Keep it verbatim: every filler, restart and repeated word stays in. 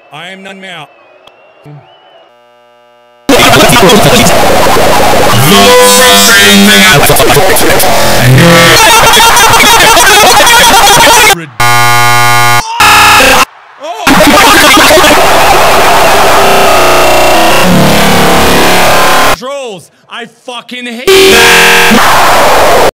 I am none out. Controls. I fucking hate that.